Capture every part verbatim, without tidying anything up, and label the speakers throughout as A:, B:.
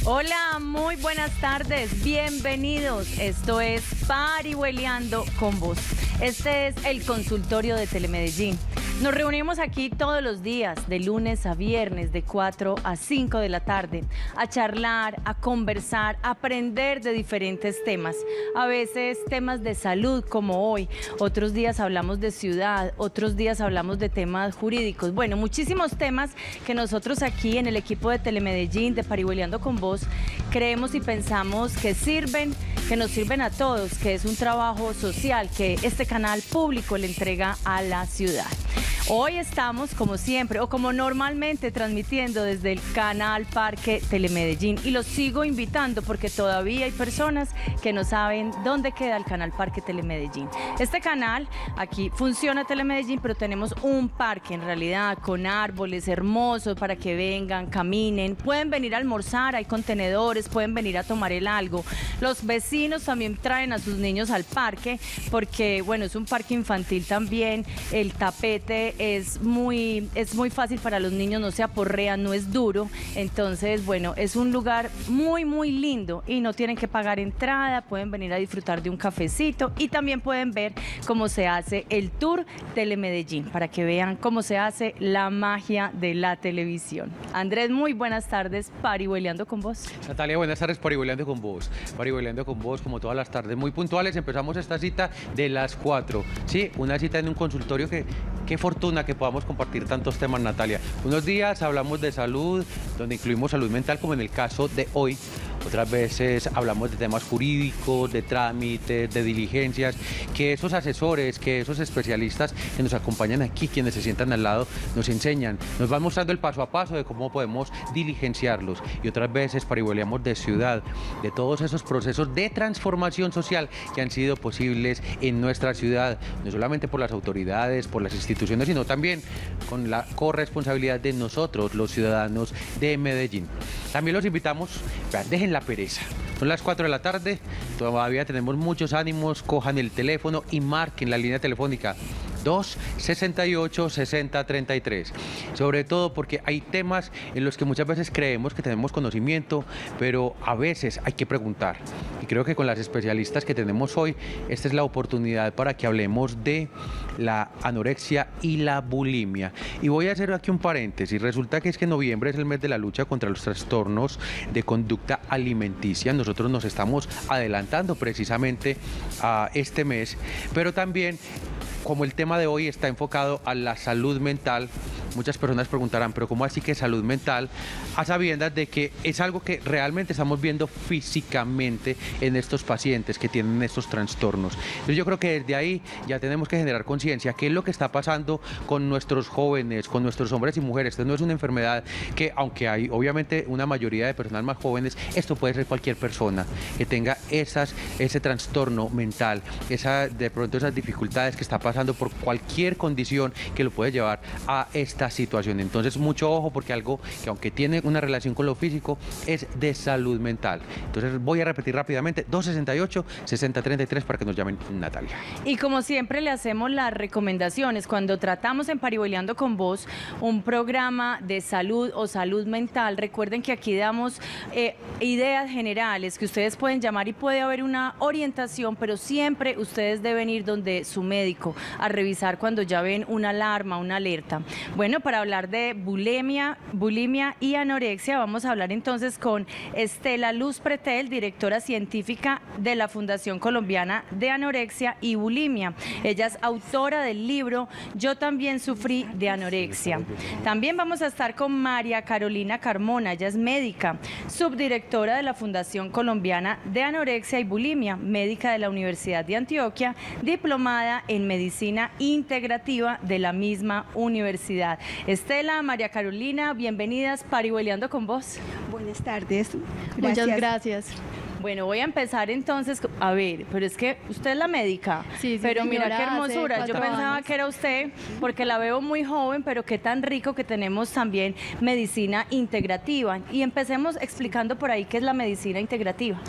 A: Hola, muy buenas tardes, bienvenidos. Esto es Parihueliando con Vos. Este es el consultorio de Telemedellín. Nos reunimos aquí todos los días, de lunes a viernes, de cuatro a cinco de la tarde, a charlar, a conversar, a aprender de diferentes temas. A veces temas de salud, como hoy. Otros días hablamos de ciudad, otros días hablamos de temas jurídicos. Bueno, muchísimos temas que nosotros aquí en el equipo de Telemedellín, de Parihueliando con Vos, creemos y pensamos que sirven, que nos sirven a todos, que es un trabajo social que este canal público le entrega a la ciudad. Hoy estamos, como siempre, o como normalmente, transmitiendo desde el canal Parque Telemedellín. Y los sigo invitando porque todavía hay personas que no saben dónde queda el canal Parque Telemedellín. Este canal, aquí funciona Telemedellín, pero tenemos un parque en realidad, con árboles hermosos para que vengan, caminen. Pueden venir a almorzar, hay contenedores, pueden venir a tomar el algo. Los vecinos también traen a sus niños al parque porque, bueno, es un parque infantil también. El tapete es muy, es muy fácil para los niños, no se aporrea, no es duro. Entonces, bueno, es un lugar muy, muy lindo y no tienen que pagar entrada, pueden venir a disfrutar de un cafecito y también pueden ver cómo se hace el tour Telemedellín, para que vean cómo se hace la magia de la televisión. Andrés, muy buenas tardes, Parihueliando con Vos.
B: Natalia, buenas tardes, Parihueliando con Vos. Parihueliando con Vos, como todas las tardes, muy puntuales. Empezamos esta cita de las cuatro, ¿sí? Una cita en un consultorio que, qué fortuna que podamos compartir tantos temas, Natalia. Unos días hablamos de salud, donde incluimos salud mental, como en el caso de hoy. Otras veces hablamos de temas jurídicos, de trámites, de diligencias, que esos asesores, que esos especialistas que nos acompañan aquí, quienes se sientan al lado, nos enseñan, nos van mostrando el paso a paso de cómo podemos diligenciarlos. Y otras veces parihueliamos de ciudad, de todos esos procesos de transformación social que han sido posibles en nuestra ciudad, no solamente por las autoridades, por las instituciones, sino también con la corresponsabilidad de nosotros, los ciudadanos de Medellín. También los invitamos, dejen la pereza. Son las cuatro de la tarde, todavía tenemos muchos ánimos, cojan el teléfono y marquen la línea telefónica dos sesenta y ocho, sesenta treinta y tres. Sobre todo porque hay temas en los que muchas veces creemos que tenemos conocimiento, pero a veces hay que preguntar. Y creo que con las especialistas que tenemos hoy, esta es la oportunidad para que hablemos de la anorexia y la bulimia. Y voy a hacer aquí un paréntesis. Resulta que es que noviembre es el mes de la lucha contra los trastornos de conducta alimenticia. Nosotros nos estamos adelantando precisamente a este mes, pero también, como el tema de hoy está enfocado a la salud mental, muchas personas preguntarán, pero ¿cómo así que salud mental? A sabiendas de que es algo que realmente estamos viendo físicamente en estos pacientes que tienen estos trastornos. Entonces yo creo que desde ahí ya tenemos que generar conciencia, qué es lo que está pasando con nuestros jóvenes, con nuestros hombres y mujeres. Esto no es una enfermedad que, aunque hay obviamente una mayoría de personas más jóvenes, esto puede ser cualquier persona que tenga esas, ese trastorno mental, esa, de pronto esas dificultades que está pasando por cualquier condición que lo puede llevar a esta situación. Entonces mucho ojo, porque algo que aunque tiene una relación con lo físico es de salud mental. Entonces voy a repetir rápidamente, dos sesenta y ocho, sesenta treinta y tres para que nos llamen, Natalia.
A: Y como siempre le hacemos las recomendaciones cuando tratamos en Parihueliando con Vos un programa de salud o salud mental. Recuerden que aquí damos eh, ideas generales que ustedes pueden llamar y puede haber una orientación, pero siempre ustedes deben ir donde su médico a revisar cuando ya ven una alarma, una alerta. Bueno, para hablar de bulimia, bulimia y anorexia, vamos a hablar entonces con Estela Luz Pretel, directora científica de la Fundación Colombiana de Anorexia y Bulimia. Ella es autora del libro Yo también sufrí de anorexia. También vamos a estar con María Carolina Carmona, ella es médica, subdirectora de la Fundación Colombiana de Anorexia y Bulimia, médica de la Universidad de Antioquia, diplomada en medicina integrativa de la misma universidad. Estela, María Carolina, bienvenidas, Parihueliando con Vos.
C: Buenas tardes. Gracias.
A: Muchas gracias. Bueno, voy a empezar entonces, a ver, pero es que usted es la médica,
C: sí, sí,
A: pero
C: señora,
A: mira qué hermosura, yo pensaba años. que era usted, porque la veo muy joven, pero qué tan rico que tenemos también medicina integrativa. Y empecemos explicando por ahí qué es la medicina integrativa.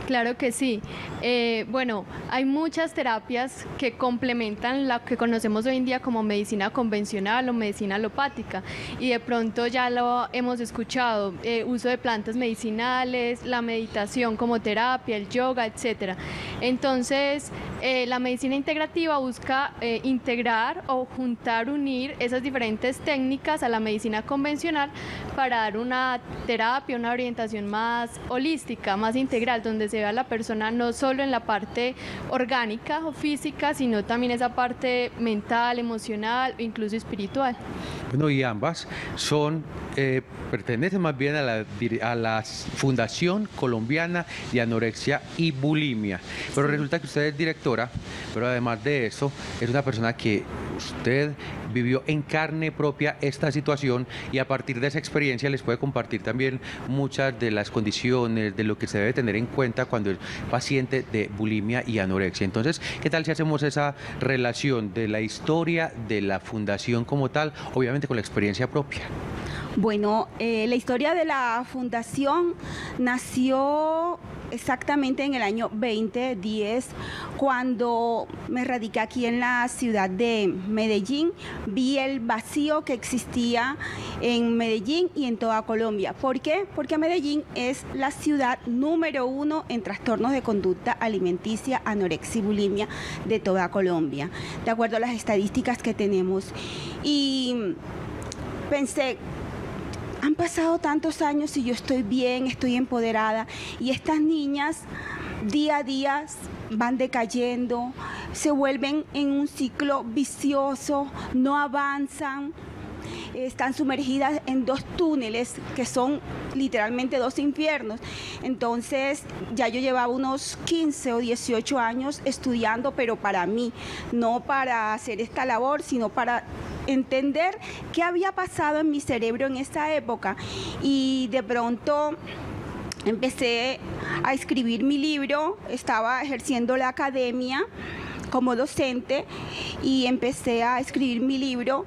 D: Claro que sí. Eh, bueno, hay muchas terapias que complementan la que conocemos hoy en día como medicina convencional o medicina alopática, y de pronto ya lo hemos escuchado, eh, uso de plantas medicinales, la meditación como terapia, el yoga, etcétera. Entonces, eh, la medicina integrativa busca eh, integrar o juntar, unir esas diferentes técnicas a la medicina convencional para dar una terapia, una orientación más holística, más integral, donde se vea a la persona no solo en la parte orgánica o física, sino también esa parte mental, emocional e incluso espiritual.
B: Bueno, y ambas son, eh, pertenecen más bien a la, a la Fundación Colombiana de Anorexia y Bulimia. Pero resulta que usted es directora, pero además de eso, es una persona que usted vivió en carne propia esta situación, y a partir de esa experiencia les puede compartir también muchas de las condiciones, de lo que se debe tener en cuenta cuando es paciente de bulimia y anorexia. Entonces, ¿qué tal si hacemos esa relación de la historia de la fundación como tal, obviamente con la experiencia propia?
C: Bueno, eh, la historia de la fundación nació exactamente en el año veinte diez, cuando me radiqué aquí en la ciudad de Medellín. Vi el vacío que existía en Medellín y en toda Colombia. ¿Por qué? Porque Medellín es la ciudad número uno en trastornos de conducta alimenticia, anorexia y bulimia de toda Colombia, de acuerdo a las estadísticas que tenemos. Y pensé, han pasado tantos años y yo estoy bien, estoy empoderada, y estas niñas día a día van decayendo, se vuelven en un ciclo vicioso, no avanzan, están sumergidas en dos túneles que son literalmente dos infiernos. Entonces ya yo llevaba unos quince o dieciocho años estudiando, pero para mí, no para hacer esta labor, sino para entender qué había pasado en mi cerebro en esa época. Y de pronto empecé a escribir mi libro, estaba ejerciendo la academia como docente y empecé a escribir mi libro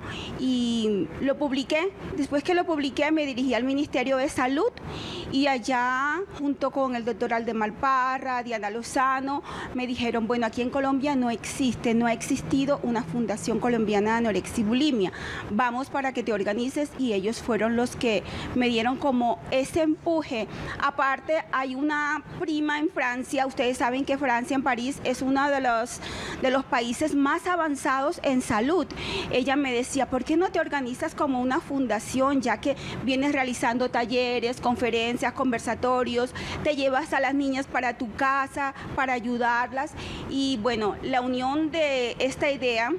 C: y lo publiqué. Después que lo publiqué me dirigí al Ministerio de Salud y allá, junto con el doctor Aldemar Parra, Diana Lozano, me dijeron, bueno, aquí en Colombia no existe, no ha existido una Fundación Colombiana de Anorexia y Bulimia, vamos para que te organices, y ellos fueron los que me dieron como ese empuje. Aparte, hay una prima en Francia, ustedes saben que Francia, en París, es uno de los de los países más avanzados en salud. Ella me decía, ¿por qué no te organizas como una fundación, ya que vienes realizando talleres, conferencias, conversatorios, te llevas a las niñas para tu casa, para ayudarlas? Y bueno, la unión de esta idea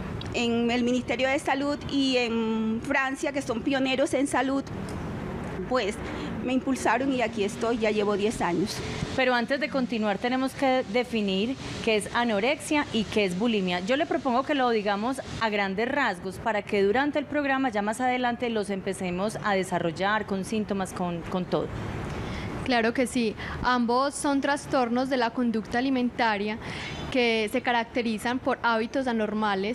C: en el Ministerio de Salud y en Francia, que son pioneros en salud, pues me impulsaron y aquí estoy, ya llevo diez años.
A: Pero antes de continuar tenemos que definir qué es anorexia y qué es bulimia. Yo le propongo que lo digamos a grandes rasgos para que durante el programa, ya más adelante, los empecemos a desarrollar con síntomas, con, con todo.
D: Claro que sí, ambos son trastornos de la conducta alimentaria que se caracterizan por hábitos anormales,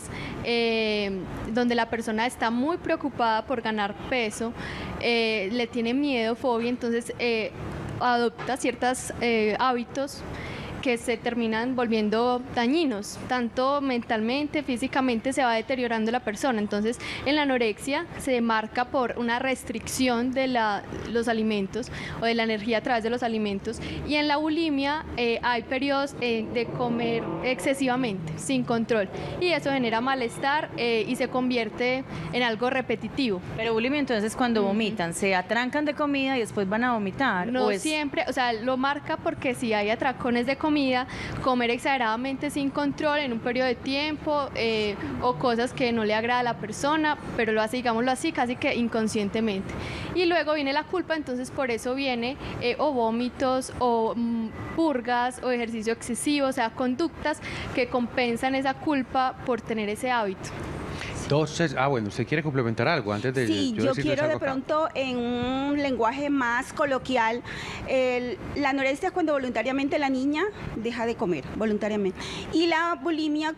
D: eh, donde la persona está muy preocupada por ganar peso, eh, le tiene miedo, fobia, entonces eh, adopta ciertos eh, hábitos que se terminan volviendo dañinos, tanto mentalmente, físicamente se va deteriorando la persona. Entonces, en la anorexia se marca por una restricción de la, los alimentos o de la energía a través de los alimentos, y en la bulimia eh, hay periodos eh, de comer excesivamente, sin control, y eso genera malestar eh, y se convierte en algo repetitivo.
A: Pero bulimia, entonces, cuando uh-huh. vomitan, ¿se atrancan de comida y después van a vomitar?
D: No
A: ¿o es...
D: siempre, o sea, lo marca porque si hay atracones de comida, comida, comer exageradamente sin control en un periodo de tiempo eh, o cosas que no le agrada a la persona, pero lo hace, digámoslo así, casi que inconscientemente. Y luego viene la culpa, entonces por eso viene eh, o vómitos o mm, purgas o ejercicio excesivo, o sea, conductas que compensan esa culpa por tener ese hábito.
B: Entonces, ah, bueno, ¿usted quiere complementar algo antes de
C: Sí, yo, yo quiero de pronto acá, en un lenguaje más coloquial, el, la anorexia es cuando voluntariamente la niña deja de comer, voluntariamente. Y la bulimia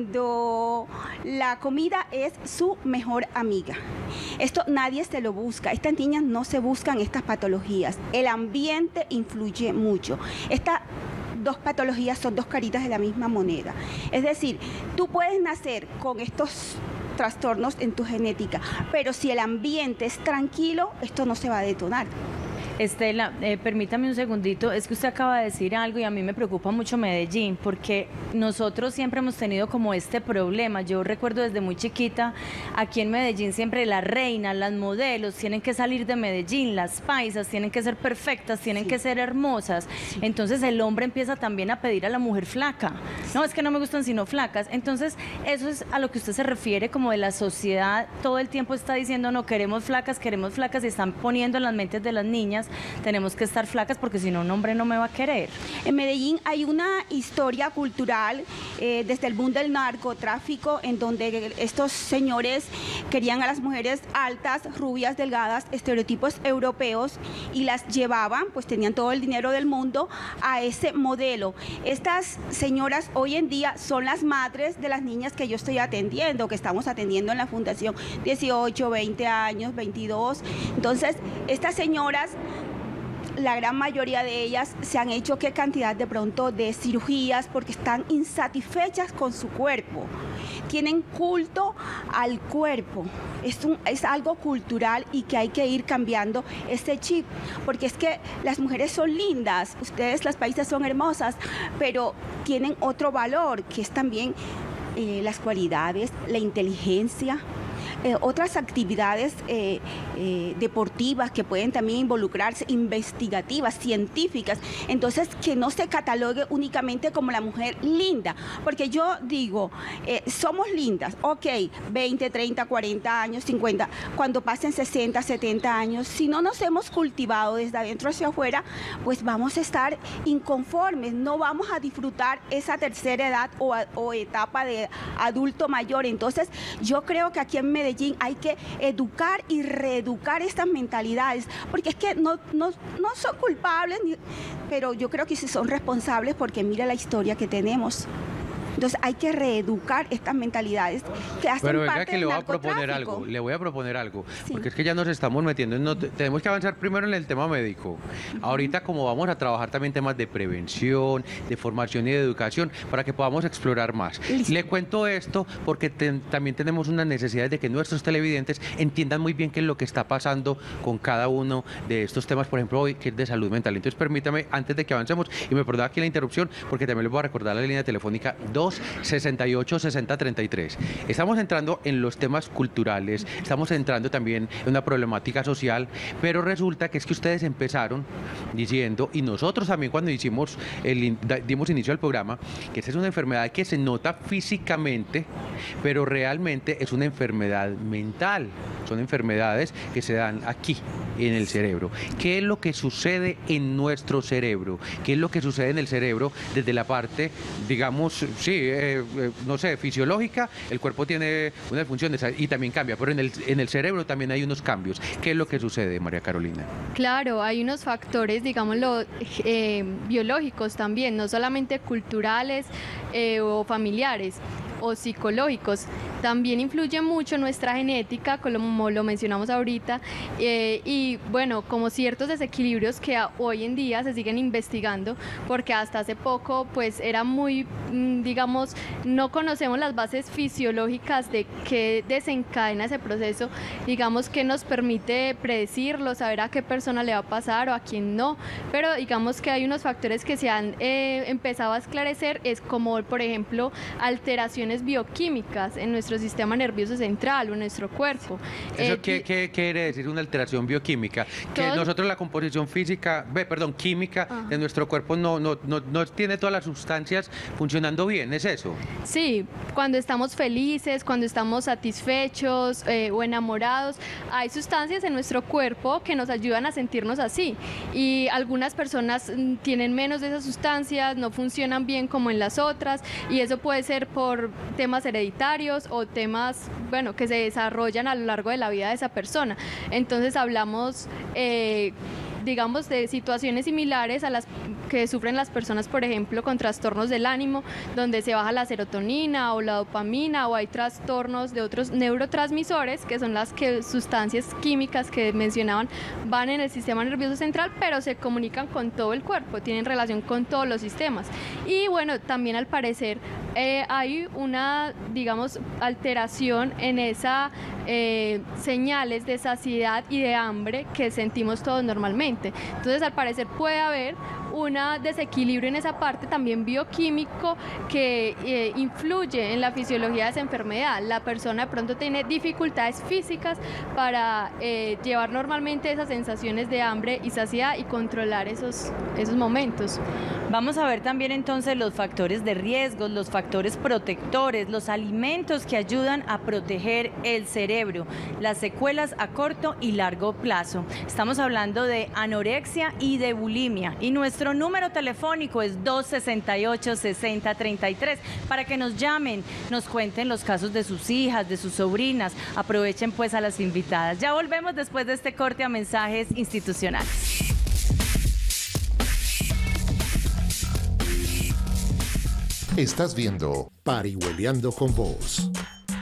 C: cuando la comida es su mejor amiga. Esto nadie se lo busca, estas niñas no se buscan estas patologías, el ambiente influye mucho. Esta dos patologías son dos caritas de la misma moneda. Es decir, tú puedes nacer con estos trastornos en tu genética, pero si el ambiente es tranquilo, esto no se va a detonar.
A: Estela, eh, permítame un segundito, es que usted acaba de decir algo y a mí me preocupa mucho Medellín, porque nosotros siempre hemos tenido como este problema. Yo recuerdo desde muy chiquita, aquí en Medellín siempre las reinas, las modelos tienen que salir de Medellín, las paisas tienen que ser perfectas, tienen sí. que ser hermosas. Sí. Entonces el hombre empieza también a pedir a la mujer flaca. No, es que no me gustan sino flacas. Entonces eso es a lo que usted se refiere, como de la sociedad, todo el tiempo está diciendo no, queremos flacas, queremos flacas, y están poniendo en las mentes de las niñas tenemos que estar flacas porque si no un hombre no me va a querer.
C: En Medellín hay una historia cultural eh, desde el boom del narcotráfico, en donde estos señores querían a las mujeres altas, rubias, delgadas, estereotipos europeos, y las llevaban, pues tenían todo el dinero del mundo, a ese modelo. Estas señoras hoy en día son las madres de las niñas que yo estoy atendiendo, que estamos atendiendo en la fundación, dieciocho, veinte años, veintidós. Entonces, estas señoras, la gran mayoría de ellas se han hecho qué cantidad de pronto de cirugías porque están insatisfechas con su cuerpo. Tienen culto al cuerpo. Es, un, es algo cultural y que hay que ir cambiando este chip, porque es que las mujeres son lindas, ustedes las paisas son hermosas, pero tienen otro valor, que es también eh, las cualidades, la inteligencia. Eh, otras actividades eh, eh, deportivas que pueden también involucrarse, investigativas, científicas. Entonces, que no se catalogue únicamente como la mujer linda, porque yo digo, eh, somos lindas, ok, veinte, treinta, cuarenta años, cincuenta, cuando pasen sesenta, setenta años, si no nos hemos cultivado desde adentro hacia afuera, pues vamos a estar inconformes, no vamos a disfrutar esa tercera edad o, o etapa de adulto mayor. Entonces, yo creo que aquí en Medellín hay que educar y reeducar estas mentalidades, porque es que no, no, no son culpables, ni, pero yo creo que sí son responsables, porque mira la historia que tenemos. Entonces hay que reeducar estas mentalidades que hacen
B: Pero venga,
C: parte
B: que le
C: del
B: voy a proponer
C: narcotráfico.
B: algo, le voy a proponer algo,
C: Sí.
B: porque es que ya nos estamos metiendo en, no, tenemos que avanzar primero en el tema médico. Uh-huh. Ahorita, como vamos a trabajar también temas de prevención, de formación y de educación, para que podamos explorar más.
C: Listo.
B: Le cuento esto porque ten, también tenemos unas necesidades de que nuestros televidentes entiendan muy bien qué es lo que está pasando con cada uno de estos temas, por ejemplo hoy, que es de salud mental. Entonces permítame, antes de que avancemos, y me perdona aquí la interrupción, porque también les voy a recordar la línea telefónica dos sesenta y ocho, sesenta, treinta y tres. Estamos entrando en los temas culturales, estamos entrando también en una problemática social, pero resulta que es que ustedes empezaron diciendo, y nosotros también cuando hicimos el, dimos inicio al programa, que esta es una enfermedad que se nota físicamente, pero realmente es una enfermedad mental. Son enfermedades que se dan aquí, en el cerebro. ¿Qué es lo que sucede en nuestro cerebro? ¿Qué es lo que sucede en el cerebro desde la parte, digamos, sí, eh, eh, no sé, fisiológica? El cuerpo tiene unas funciones y también cambia, pero en el, en el cerebro también hay unos cambios. ¿Qué es lo que sucede, María Carolina?
D: Claro, hay unos factores, digámoslo, eh, biológicos también, no solamente culturales eh, o familiares o psicológicos. También influye mucho nuestra genética, como lo mencionamos ahorita, eh, y bueno, como ciertos desequilibrios que a, hoy en día se siguen investigando, porque hasta hace poco pues era muy, digamos, no conocemos las bases fisiológicas de qué desencadena ese proceso, digamos, que nos permite predecirlo, saber a qué persona le va a pasar o a quién no, pero digamos que hay unos factores que se han eh, empezado a esclarecer, es como por ejemplo alteraciones bioquímicas en nuestro sistema nervioso central o en nuestro cuerpo.
B: ¿Eso
D: eh,
B: qué, qué, qué quiere decir una alteración bioquímica? Que
D: todo...
B: nosotros la composición física, perdón, química Ajá. de nuestro cuerpo no, no, no, no tiene todas las sustancias funcionando bien, ¿es eso?
D: Sí, cuando estamos felices, cuando estamos satisfechos eh, o enamorados, hay sustancias en nuestro cuerpo que nos ayudan a sentirnos así, y algunas personas tienen menos de esas sustancias, no funcionan bien como en las otras, y eso puede ser por temas hereditarios o temas, bueno, que se desarrollan a lo largo de la vida de esa persona. Entonces hablamos eh, digamos, de situaciones similares a las que sufren las personas, por ejemplo, con trastornos del ánimo, donde se baja la serotonina o la dopamina, o hay trastornos de otros neurotransmisores, que son las que, sustancias químicas que mencionaban, van en el sistema nervioso central, pero se comunican con todo el cuerpo, tienen relación con todos los sistemas. Y bueno, también al parecer eh, hay una, digamos, alteración en esa eh, señales de saciedad y de hambre que sentimos todos normalmente. Entonces, al parecer puede haber un desequilibrio en esa parte también bioquímico que eh, influye en la fisiología de esa enfermedad. La persona de pronto tiene dificultades físicas para eh, llevar normalmente esas sensaciones de hambre y saciedad y controlar esos, esos momentos.
A: Vamos a ver también entonces los factores de riesgo, los factores protectores, los alimentos que ayudan a proteger el cerebro, las secuelas a corto y largo plazo. Estamos hablando de anorexia y de bulimia, y nuestro número telefónico es dos sesenta y ocho, sesenta treinta y tres para que nos llamen, nos cuenten los casos de sus hijas, de sus sobrinas. Aprovechen pues a las invitadas. Ya volvemos después de este corte a mensajes institucionales.
E: Estás viendo Parihueliando con Vos.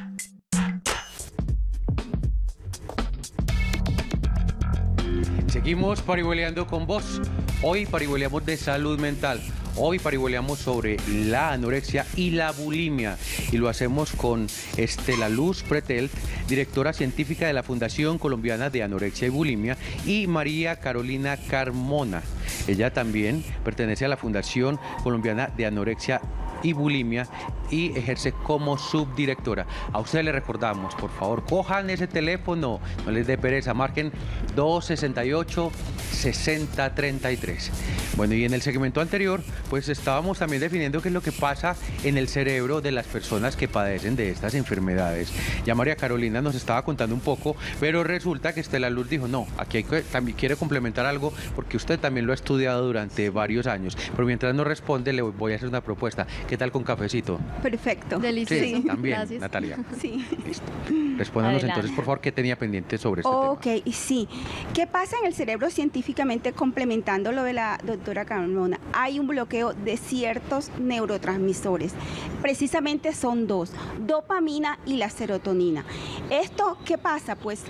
B: Seguimos parihueleando con vos. Hoy parihueleamos de salud mental. Hoy parihueleamos sobre la anorexia y la bulimia. Y lo hacemos con Estela Luz Pretelt, directora científica de la Fundación Colombiana de Anorexia y Bulimia, y María Carolina Carmona. Ella también pertenece a la Fundación Colombiana de Anorexia y Bulimia y ejerce como subdirectora. A ustedes les recordamos, por favor, cojan ese teléfono, no les dé pereza, marquen dos sesenta y ocho, sesenta treinta y tres. Bueno, y en el segmento anterior, pues estábamos también definiendo qué es lo que pasa en el cerebro de las personas que padecen de estas enfermedades. Ya María Carolina nos estaba contando un poco, pero resulta que Estela Luz dijo, no, aquí hay que, también quiere complementar algo, porque usted también lo ha estudiado durante varios años. Pero mientras nos responde, le voy a hacer una propuesta. ¿Qué tal con cafecito?
C: Perfecto.
D: Delicioso.
B: Sí, también,
D: Gracias.
B: Natalia.
C: Sí.
B: Listo. Respóndanos
A: Adelante.
B: entonces, por favor, qué tenía pendiente sobre este
C: Ok,
B: tema.
C: sí. ¿Qué pasa en el cerebro científicamente, complementando lo de la doctora Carmona? Hay un bloqueo de ciertos neurotransmisores. Precisamente son dos, dopamina y la serotonina. ¿Esto qué pasa? Pues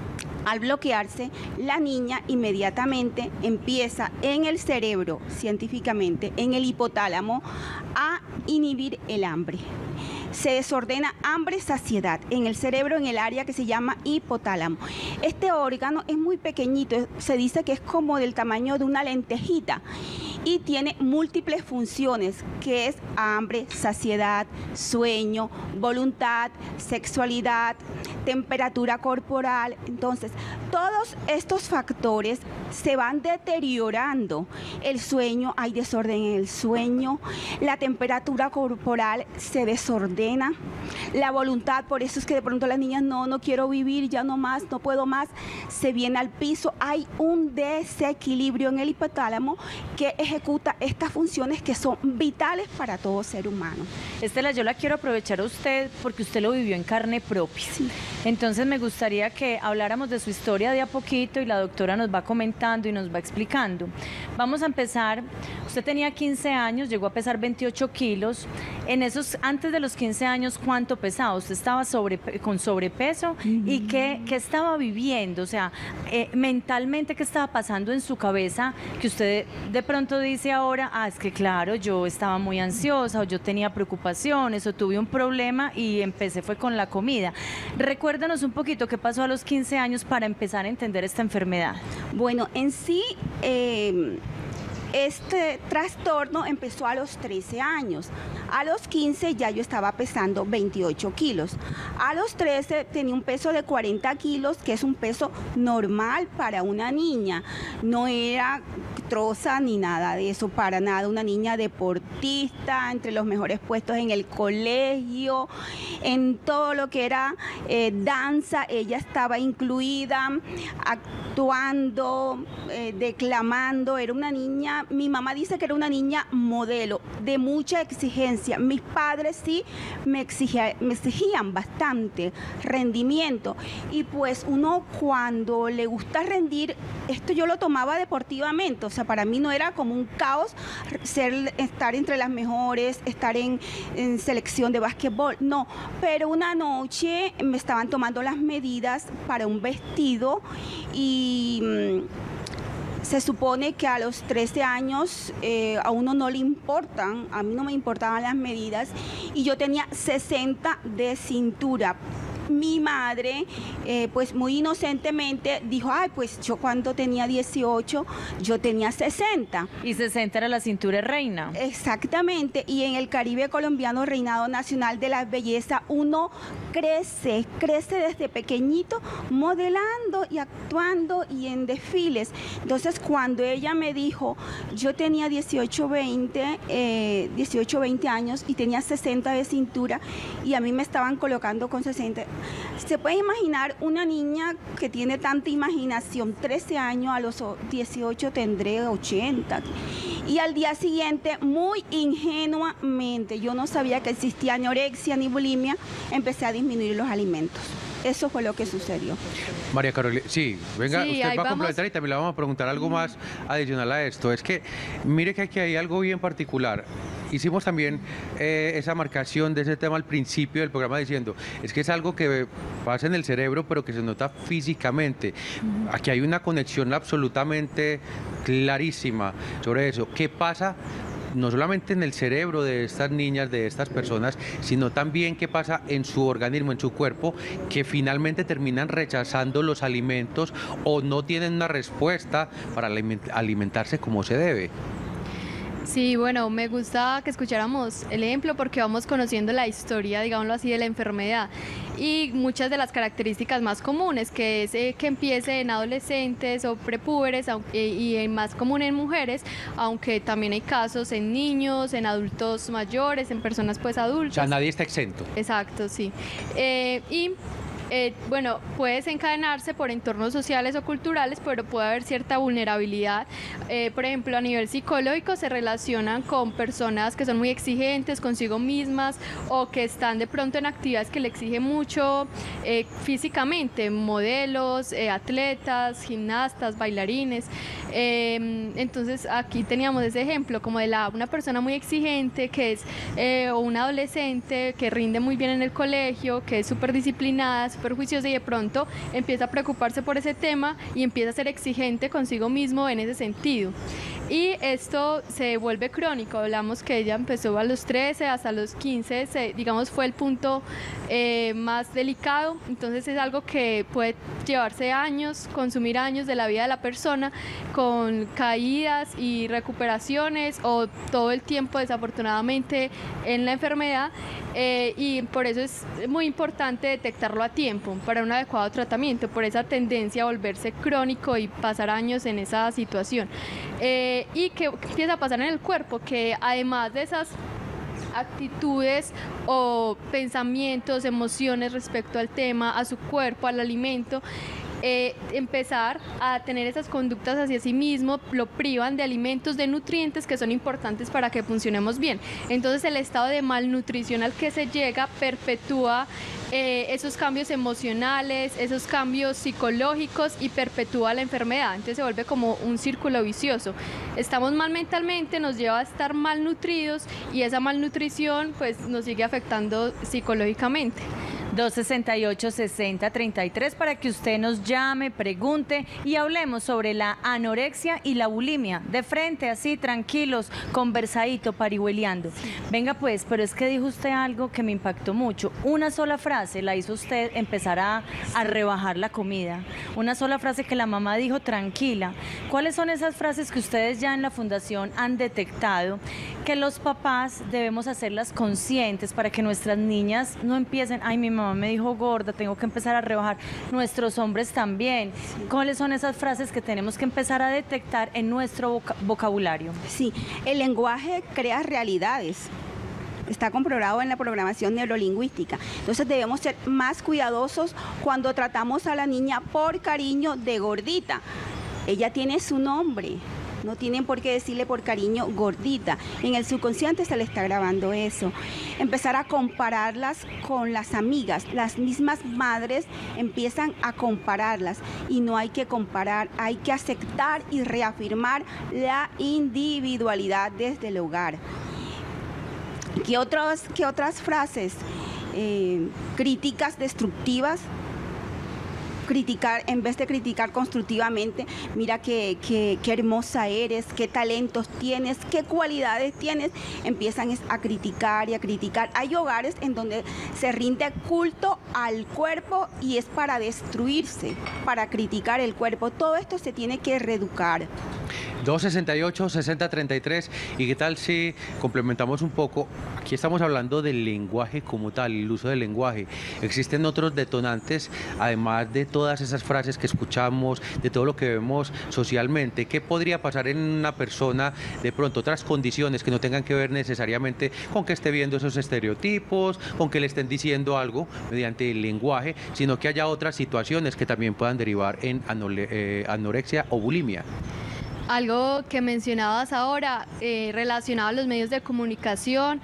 C: al bloquearse, la niña inmediatamente empieza en el cerebro, científicamente, en el hipotálamo, a inhibir el hambre. Se desordena hambre-saciedad en el cerebro, en el área que se llama hipotálamo. Este órgano es muy pequeñito, se dice que es como del tamaño de una lentejita y tiene múltiples funciones, que es hambre, saciedad, sueño, voluntad, sexualidad, temperatura corporal. Entonces, todos estos factores se van deteriorando. El sueño, hay desorden en el sueño, la temperatura corporal se desordena, la voluntad, por eso es que de pronto las niñas no, no quiero vivir, ya no más, no puedo más, se viene al piso. Hay un desequilibrio en el hipotálamo que ejecuta estas funciones que son vitales para todo ser humano.
A: Estela, yo la quiero aprovechar a usted porque usted lo vivió en carne propia.
C: Sí.
A: Entonces me gustaría que habláramos de su historia de a poquito y la doctora nos va comentando y nos va explicando. Vamos a empezar. Usted tenía quince años, llegó a pesar veintiocho kilos. En esos, antes de los quince años, ¿cuánto pesaba? ¿Usted estaba sobre, con sobrepeso? Uh-huh. ¿Y qué, qué estaba viviendo? O sea, eh, mentalmente, ¿qué estaba pasando en su cabeza? Que usted de pronto dice ahora, ah, es que claro, yo estaba muy ansiosa, o yo tenía preocupaciones, o tuve un problema y empecé fue con la comida. Recuérdanos un poquito qué pasó a los quince años para empezar a entender esta enfermedad.
C: Bueno, en sí, eh, este trastorno empezó a los trece años. A los quince ya yo estaba pesando veintiocho kilos. A los trece tenía un peso de cuarenta kilos, que es un peso normal para una niña. No era troza ni nada de eso, para nada. Una niña deportista, entre los mejores puestos en el colegio, en todo lo que era eh, danza, ella estaba incluida, actuando, eh, declamando. Era una niña niña, mi mamá dice que era una niña modelo, de mucha exigencia. Mis padres sí me, exigía, me exigían bastante rendimiento. Y pues uno cuando le gusta rendir, esto yo lo tomaba deportivamente, o sea, para mí no era como un caos ser, estar entre las mejores, estar en, en selección de básquetbol, no. Pero una noche me estaban tomando las medidas para un vestido y mmm, se supone que a los trece años eh, a uno no le importan, a mí no me importaban las medidas y yo tenía sesenta de cintura. Mi madre, eh, pues muy inocentemente, dijo, ay, pues yo cuando tenía dieciocho, yo tenía sesenta.
A: Y sesenta era la cintura de reina.
C: Exactamente, y en el Caribe colombiano, Reinado Nacional de la Belleza, uno crece, crece desde pequeñito, modelando y actuando y en desfiles. Entonces, cuando ella me dijo, yo tenía dieciocho, veinte, eh, dieciocho, veinte años y tenía sesenta de cintura, y a mí me estaban colocando con sesenta. Se puede imaginar una niña que tiene tanta imaginación, trece años, a los dieciocho tendré ochenta. Y al día siguiente, muy ingenuamente, yo no sabía que existía anorexia ni bulimia, empecé a disminuir los alimentos. Eso fue lo que sucedió.
B: María Carolina, sí, venga,
D: Sí,
B: usted
D: ahí
B: va a
D: vamos.
B: complementar y también le vamos a preguntar algo más adicional a esto. Es que, mire que aquí hay algo bien particular. Hicimos también eh, esa marcación de ese tema al principio del programa diciendo, es que es algo que pasa en el cerebro, pero que se nota físicamente. Aquí hay una conexión absolutamente clarísima sobre eso. ¿Qué pasa? No solamente en el cerebro de estas niñas, de estas personas, sino también qué pasa en su organismo, en su cuerpo, que finalmente terminan rechazando los alimentos o no tienen una respuesta para alimentarse como se debe.
D: Sí, bueno, me gusta que escucháramos el ejemplo porque vamos conociendo la historia, digámoslo así, de la enfermedad y muchas de las características más comunes, que es eh, que empiece en adolescentes o prepúberes y eh, más común en mujeres, aunque también hay casos en niños, en adultos mayores, en personas pues adultas.
B: O sea, nadie está exento.
D: Exacto, sí. Eh, y Eh, bueno, puede desencadenarse por entornos sociales o culturales, pero puede haber cierta vulnerabilidad. Eh, por ejemplo, a nivel psicológico se relacionan con personas que son muy exigentes consigo mismas o que están de pronto en actividades que le exigen mucho eh, físicamente, modelos, eh, atletas, gimnastas, bailarines. Eh, entonces aquí teníamos ese ejemplo como de la, una persona muy exigente que es eh, o una adolescente que rinde muy bien en el colegio, que es súper disciplinada, súper juiciosa y de pronto empieza a preocuparse por ese tema y empieza a ser exigente consigo mismo en ese sentido. Y esto se vuelve crónico, hablamos que ella empezó a los trece hasta los quince, se, digamos fue el punto eh, más delicado, entonces es algo que puede llevarse años, consumir años de la vida de la persona con caídas y recuperaciones o todo el tiempo desafortunadamente en la enfermedad eh, y por eso es muy importante detectarlo a tiempo para un adecuado tratamiento, por esa tendencia a volverse crónico y pasar años en esa situación. Eh, y que empieza a pasar en el cuerpo, que además de esas actitudes o pensamientos, emociones respecto al tema, a su cuerpo, al alimento, eh, empezar a tener esas conductas hacia sí mismo, lo privan de alimentos, de nutrientes que son importantes para que funcionemos bien. Entonces el estado de malnutrición al que se llega perpetúa eh, esos cambios emocionales, esos cambios psicológicos y perpetúa la enfermedad. Entonces se vuelve como un círculo vicioso. Estamos mal mentalmente, nos lleva a estar malnutridos y esa malnutrición pues nos sigue afectando psicológicamente.
A: dos sesenta y ocho, sesenta, treinta y tres para que usted nos llame, pregunte y hablemos sobre la anorexia y la bulimia. De frente, así, tranquilos, conversadito, parihueleando. Venga pues, pero es que dijo usted algo que me impactó mucho. Una sola frase la hizo usted empezar a, a rebajar la comida. Una sola frase que la mamá dijo, tranquila. ¿Cuáles son esas frases que ustedes ya en la fundación han detectado que los papás debemos hacerlas conscientes para que nuestras niñas no empiecen, ay, mi mamá me dijo gorda, tengo que empezar a rebajar, nuestros hombres también? ¿Cuáles son esas frases que tenemos que empezar a detectar en nuestro voca vocabulario?
C: Sí, el lenguaje crea realidades. Está comprobado en la programación neurolingüística. Entonces debemos ser más cuidadosos cuando tratamos a la niña por cariño de gordita. Ella tiene su nombre. No tienen por qué decirle por cariño gordita. En el subconsciente se le está grabando eso. Empezar a compararlas con las amigas. Las mismas madres empiezan a compararlas y no hay que comparar, hay que aceptar y reafirmar la individualidad desde el hogar. ¿Qué, otros, qué otras frases? Eh, críticas destructivas. Criticar, en vez de criticar constructivamente, mira qué, qué, qué hermosa eres, qué talentos tienes, qué cualidades tienes, empiezan a criticar y a criticar. Hay hogares en donde se rinde culto al cuerpo y es para destruirse, para criticar el cuerpo. Todo esto se tiene que reeducar.
B: dos sesenta y ocho, sesenta treinta y tres. ¿Y qué tal si complementamos un poco? Aquí estamos hablando del lenguaje como tal, el uso del lenguaje. Existen otros detonantes, además de todas esas frases que escuchamos, de todo lo que vemos socialmente. ¿Qué podría pasar en una persona, de pronto, otras condiciones que no tengan que ver necesariamente con que esté viendo esos estereotipos, con que le estén diciendo algo mediante el lenguaje, sino que haya otras situaciones que también puedan derivar en anole- eh, anorexia o bulimia?
D: Algo que mencionabas ahora, eh, relacionado a los medios de comunicación,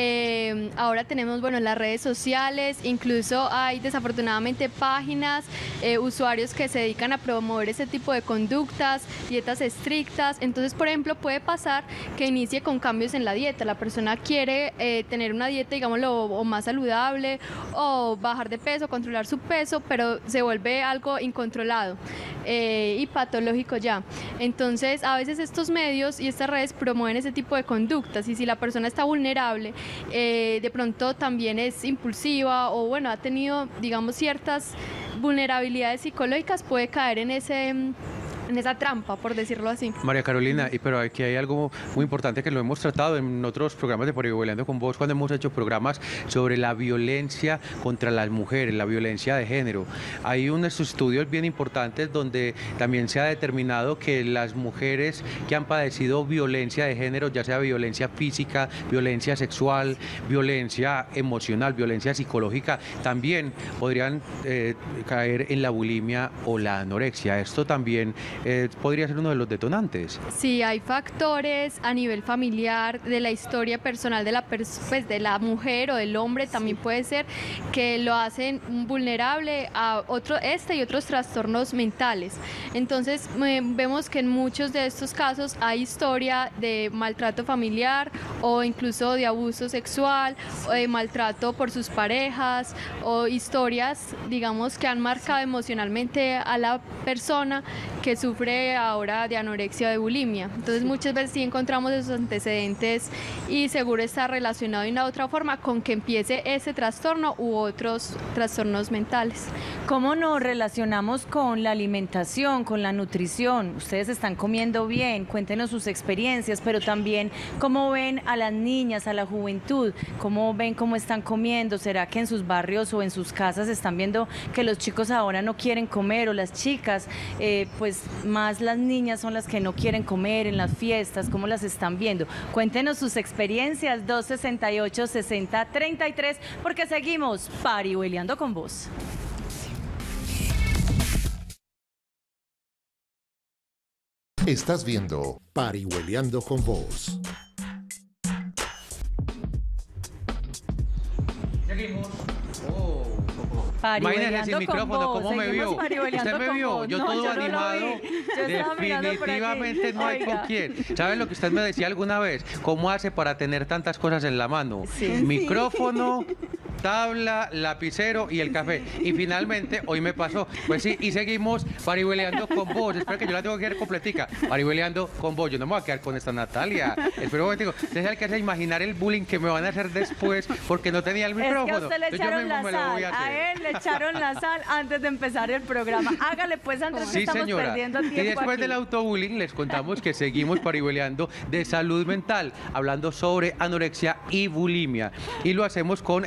D: eh, ahora tenemos, bueno, las redes sociales, incluso hay desafortunadamente páginas, eh, usuarios que se dedican a promover ese tipo de conductas, dietas estrictas. Entonces, por ejemplo, puede pasar que inicie con cambios en la dieta. La persona quiere eh, tener una dieta, digámoslo, o más saludable, o bajar de peso, controlar su peso, pero se vuelve algo incontrolado eh, y patológico ya. Entonces, a veces estos medios y estas redes promueven ese tipo de conductas, y si la persona está vulnerable, eh, de pronto también es impulsiva o bueno, ha tenido, digamos, ciertas vulnerabilidades psicológicas, puede caer en ese... en esa trampa, por decirlo así.
B: María Carolina, y pero aquí hay algo muy importante que lo hemos tratado en otros programas de Parihueliando con Vos, cuando hemos hecho programas sobre la violencia contra las mujeres, la violencia de género. Hay unos estudios bien importantes donde también se ha determinado que las mujeres que han padecido violencia de género, ya sea violencia física, violencia sexual, violencia emocional, violencia psicológica, también podrían eh, caer en la bulimia o la anorexia. Esto también Eh, podría ser uno de los detonantes.
D: Sí, hay factores a nivel familiar, de la historia personal de la, pers pues, de la mujer o del hombre, también puede ser, que lo hacen vulnerable a otro, este y otros trastornos mentales. Entonces eh, vemos que en muchos de estos casos hay historia de maltrato familiar o incluso de abuso sexual o de maltrato por sus parejas, o historias, digamos, que han marcado emocionalmente a la persona que sufre ahora de anorexia o de bulimia. Entonces muchas veces sí encontramos esos antecedentes y seguro está relacionado de una u otra forma con que empiece ese trastorno u otros trastornos mentales.
A: ¿Cómo nos relacionamos con la alimentación, con la nutrición? Ustedes están comiendo bien, cuéntenos sus experiencias, pero también cómo ven a las niñas, a la juventud, cómo ven cómo están comiendo. ¿Será que en sus barrios o en sus casas están viendo que los chicos ahora no quieren comer, o las chicas, eh, pues más las niñas son las que no quieren comer en las fiestas? ¿Cómo las están viendo? Cuéntenos sus experiencias, dos sesenta y ocho, sesenta treinta y tres, porque seguimos Parihueliando con Vos.
E: Estás viendo Parihueliando con Vos.
B: Seguimos. Oh. Imagínese sin
A: Con
B: micrófono,
A: vos.
B: ¿cómo me
A: Seguimos
B: vio?
A: parihueliando
B: ¿Usted me
A: con
B: vio?
A: vos.
B: Yo
A: No,
B: todo
A: yo no lo
B: animado.
A: vi. Yo estaba mirando por aquí.
B: Definitivamente no hay con
A: Oiga.
B: quién. ¿Saben lo que usted me decía alguna vez? ¿Cómo hace para tener tantas cosas en la mano?
A: Sí.
B: Micrófono, tabla, lapicero y el café. Y finalmente, hoy me pasó. Pues sí, y seguimos Parihueliando con Vos. Espera que yo la tengo que ver completica. Parihueliando con Vos. Yo no me voy a quedar con esta Natalia. Espero que digo, usted es el que hace imaginar el bullying que me van a hacer después porque no tenía el micrófono.
A: Es que a usted le
B: Entonces, yo
A: echaron
B: mismo
A: la
B: me lo voy
A: sal,
B: a
A: a,
B: hacer.
A: él le echaron la sal antes de empezar el programa. Hágale pues, antes que
B: Sí,
A: estamos
B: señora.
A: perdiendo tiempo
B: Y después
A: aquí.
B: del autobullying les contamos que seguimos parihueliando de salud mental, hablando sobre anorexia y bulimia. Y lo hacemos con Estela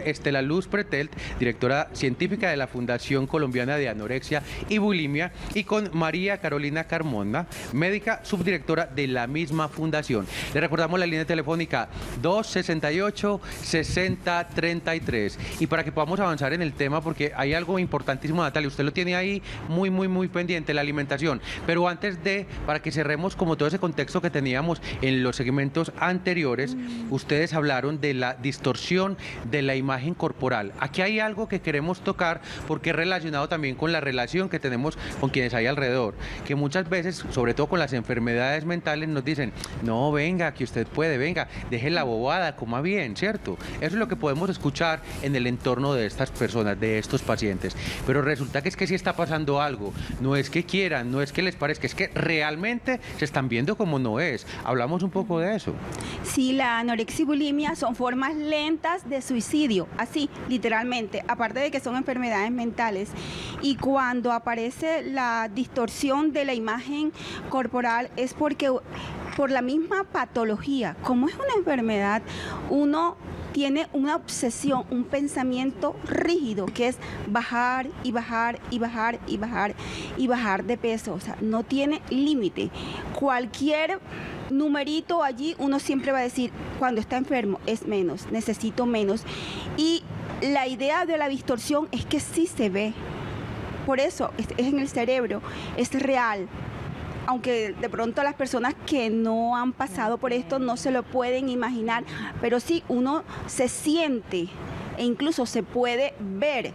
B: María Luz Pretelt, directora científica de la Fundación Colombiana de Anorexia y Bulimia, y con María Carolina Carmona, médica subdirectora de la misma fundación. Le recordamos la línea telefónica dos sesenta y ocho, sesenta treinta y tres. Y para que podamos avanzar en el tema, porque hay algo importantísimo, Natalia, usted lo tiene ahí muy, muy, muy pendiente, la alimentación. Pero antes de, para que cerremos como todo ese contexto que teníamos en los segmentos anteriores, mm. ustedes hablaron de la distorsión de la imagen corporal. Aquí hay algo que queremos tocar porque es relacionado también con la relación que tenemos con quienes hay alrededor, que muchas veces, sobre todo con las enfermedades mentales, nos dicen, no, venga, que usted puede, venga, deje la bobada, coma bien, ¿cierto? Eso es lo que podemos escuchar en el entorno de estas personas, de estos pacientes. Pero resulta que es que sí está pasando algo. No es que quieran, no es que les parezca, es que realmente se están viendo como no es. Hablamos un poco de eso.
C: Sí, la anorexia y bulimia son formas lentas de suicidio, así, literalmente, aparte de que son enfermedades mentales. Y cuando aparece la distorsión de la imagen corporal es porque por la misma patología, como es una enfermedad, uno tiene una obsesión, un pensamiento rígido, que es bajar y bajar y bajar y bajar y bajar de peso. O sea, no tiene límite. Cualquier numerito allí, uno siempre va a decir, cuando está enfermo, es menos, necesito menos. Y la idea de la distorsión es que sí se ve. Por eso es en el cerebro, es real. Aunque de pronto las personas que no han pasado por esto no se lo pueden imaginar, pero sí uno se siente e incluso se puede ver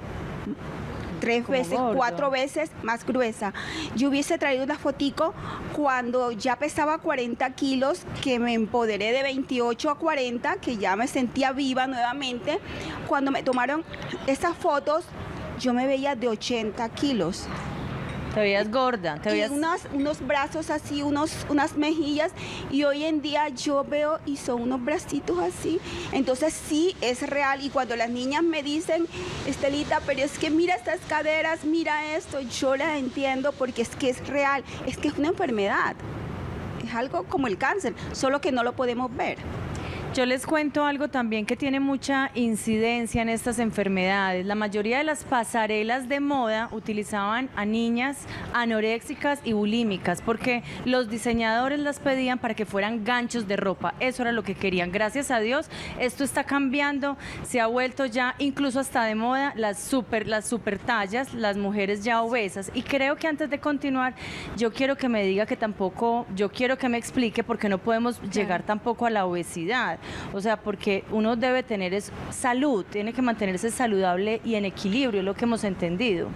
C: tres veces, gordo. cuatro veces más gruesa. Yo hubiese traído una fotico cuando ya pesaba cuarenta kilos, que me empoderé de veintiocho a cuarenta, que ya me sentía viva nuevamente. Cuando me tomaron esas fotos, yo me veía de ochenta kilos.
A: Te veías gorda, te veías...
C: Y unos, unos brazos así, unos, unas mejillas, y hoy en día yo veo y son unos bracitos así. Entonces sí, es real. Y cuando las niñas me dicen, Estelita, pero es que mira estas caderas, mira esto, yo las entiendo porque es que es real, es que es una enfermedad. Es algo como el cáncer, solo que no lo podemos ver.
A: Yo les cuento algo también que tiene mucha incidencia en estas enfermedades. La mayoría de las pasarelas de moda utilizaban a niñas anoréxicas y bulímicas porque los diseñadores las pedían para que fueran ganchos de ropa. Eso era lo que querían. Gracias a Dios, esto está cambiando. Se ha vuelto ya incluso hasta de moda las super, las super tallas, las mujeres ya obesas. Y creo que antes de continuar, yo quiero que me diga que tampoco, yo quiero que me explique por qué no podemos claro. llegar tampoco a la obesidad. O sea, porque uno debe tener es salud, tiene que mantenerse saludable y en equilibrio, es lo que hemos entendido.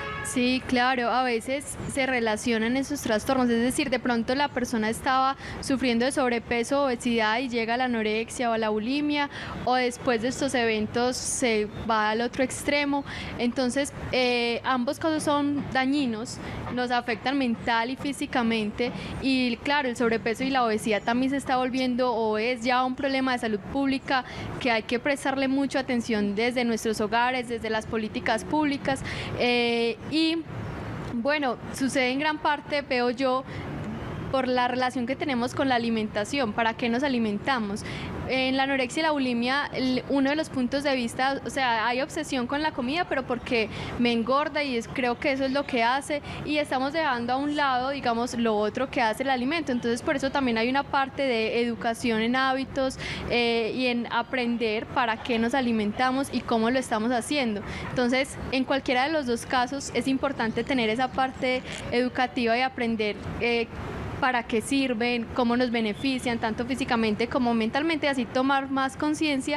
D: Sí, claro, a veces se relacionan esos trastornos, es decir, de pronto la persona estaba sufriendo de sobrepeso o obesidad y llega a la anorexia o a la bulimia, o después de estos eventos se va al otro extremo. Entonces, eh, ambos casos son dañinos, nos afectan mental y físicamente, y claro, el sobrepeso y la obesidad también se está volviendo o es ya un problema de salud pública que hay que prestarle mucha atención desde nuestros hogares, desde las políticas públicas, eh, y bueno, sucede en gran parte, veo yo, por la relación que tenemos con la alimentación, para qué nos alimentamos. En la anorexia y la bulimia, el, uno de los puntos de vista, o sea, hay obsesión con la comida, pero porque me engorda y es, creo que eso es lo que hace, y estamos dejando a un lado, digamos, lo otro que hace el alimento. Entonces, por eso también hay una parte de educación en hábitos eh, y en aprender para qué nos alimentamos y cómo lo estamos haciendo. Entonces, en cualquiera de los dos casos es importante tener esa parte educativa y aprender eh, para qué sirven, cómo nos benefician, tanto físicamente como mentalmente, así tomar más conciencia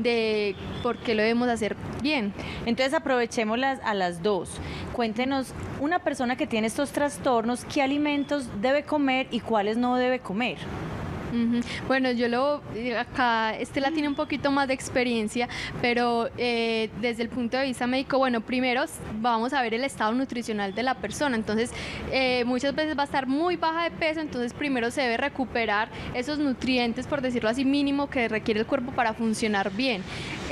D: de por qué lo debemos hacer bien.
A: Entonces aprovechémoslas a las dos. Cuéntenos, una persona que tiene estos trastornos, ¿qué alimentos debe comer y cuáles no debe comer?
D: Uh-huh. Bueno, yo lo, acá Estela tiene un poquito más de experiencia, pero eh, desde el punto de vista médico, bueno, primero vamos a ver el estado nutricional de la persona. Entonces, eh, muchas veces va a estar muy baja de peso, entonces primero se debe recuperar esos nutrientes, por decirlo así, mínimo que requiere el cuerpo para funcionar bien.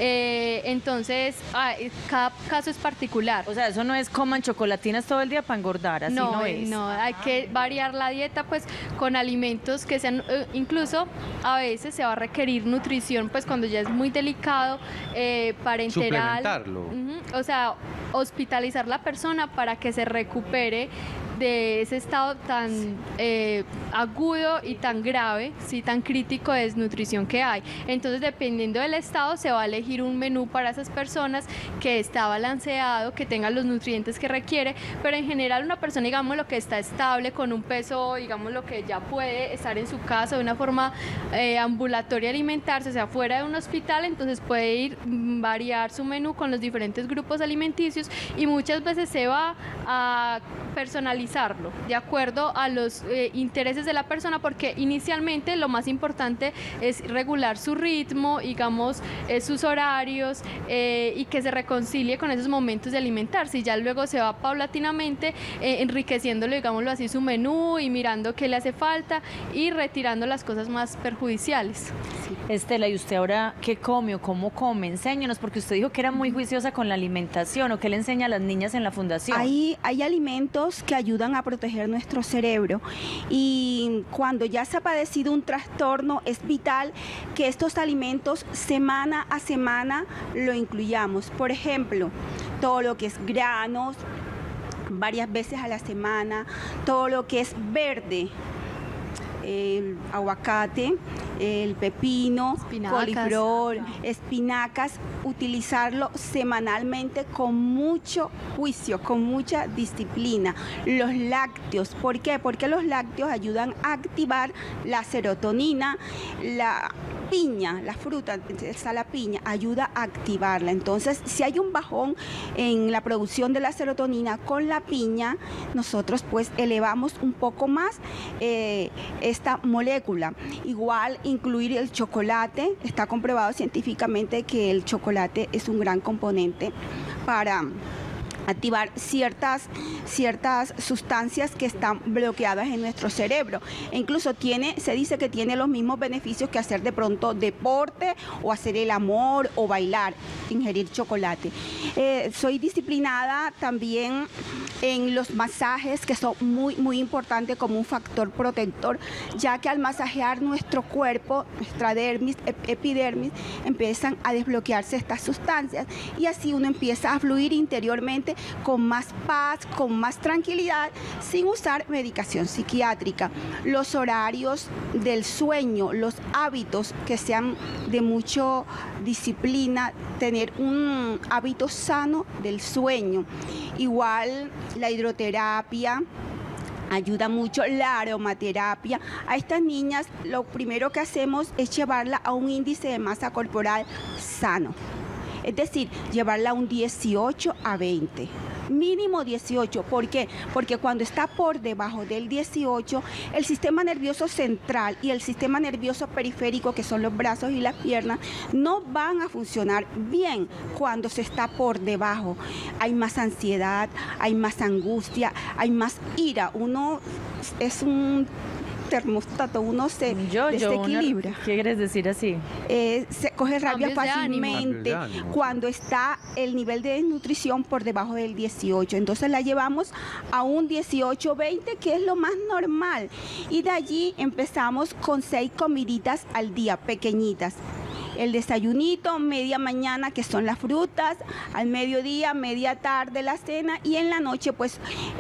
D: Eh, entonces, ah, cada caso es particular.
A: O sea, eso no es coman chocolatinas todo el día para engordar, así no,
D: no
A: es.
D: No, hay que variar la dieta pues con alimentos que sean eh, incluso incluso a veces se va a requerir nutrición, pues cuando ya es muy delicado, eh, parenteral.
B: Suplementarlo.
D: Uh-huh, o sea, hospitalizar la persona para que se recupere de ese estado tan eh, agudo y tan grave, sí, tan crítico de desnutrición que hay. Entonces, dependiendo del estado, se va a elegir un menú para esas personas que está balanceado, que tenga los nutrientes que requiere, pero en general una persona, digamos, lo que está estable, con un peso, digamos, lo que ya puede estar en su casa de una forma eh, ambulatoria, alimentarse, o sea, fuera de un hospital, entonces puede ir, variar su menú con los diferentes grupos alimenticios y muchas veces se va a personalizarlo de acuerdo a los eh, intereses de la persona, porque inicialmente lo más importante es regular su ritmo, digamos, eh, sus horarios eh, y que se reconcilie con esos momentos de alimentarse, y ya luego se va paulatinamente eh, enriqueciéndolo, digámoslo así, su menú y mirando qué le hace falta y retirando las cosas más perjudiciales.
A: Sí. Estela, ¿y usted ahora qué come o cómo come? Enséñanos, porque usted dijo que era muy juiciosa con la alimentación, ¿o qué le enseña a las niñas en la fundación?
C: Hay, hay alimentos que ayudan a proteger nuestro cerebro, y cuando ya se ha padecido un trastorno es vital que estos alimentos semana a semana lo incluyamos. Por ejemplo, todo lo que es granos varias veces a la semana, todo lo que es verde, el aguacate, el pepino,
D: espinacas,
C: coliflor, espinacas, utilizarlo semanalmente con mucho juicio, con mucha disciplina. Los lácteos, ¿por qué? Porque los lácteos ayudan a activar la serotonina, la piña, la fruta, está la piña, ayuda a activarla. Entonces, si hay un bajón en la producción de la serotonina con la piña, nosotros pues elevamos un poco más eh, esta molécula. Igual incluir el chocolate, está comprobado científicamente que el chocolate es un gran componente para activar ciertas, ciertas sustancias que están bloqueadas en nuestro cerebro. E incluso tiene, se dice que tiene los mismos beneficios que hacer de pronto deporte o hacer el amor o bailar, ingerir chocolate. Eh, soy disciplinada también en los masajes, que son muy, muy importantes como un factor protector, ya que al masajear nuestro cuerpo, nuestra dermis, epidermis, empiezan a desbloquearse estas sustancias y así uno empieza a fluir interiormente con más paz, con más tranquilidad, sin usar medicación psiquiátrica. Los horarios del sueño, los hábitos que sean de mucha disciplina, tener un hábito sano del sueño. Igual la hidroterapia ayuda mucho, la aromaterapia. A estas niñas lo primero que hacemos es llevarla a un índice de masa corporal sano. Es decir, llevarla a un dieciocho a veinte, mínimo dieciocho. ¿Por qué? Porque cuando está por debajo del dieciocho, el sistema nervioso central y el sistema nervioso periférico, que son los brazos y las piernas, no van a funcionar bien cuando se está por debajo. Hay más ansiedad, hay más angustia, hay más ira. Uno es un termostato, uno se
A: yo,
C: desequilibra.
A: Yo, una, ¿qué quieres decir así?
C: Eh, se coge rabia
D: Cambios de
C: fácilmente
B: ánimo.
C: cuando está el nivel de desnutrición por debajo del dieciocho. Entonces la llevamos a un dieciocho veinte, que es lo más normal. Y de allí empezamos con seis comiditas al día, pequeñitas. El desayunito, media mañana, que son las frutas, al mediodía, media tarde la cena, y en la noche pues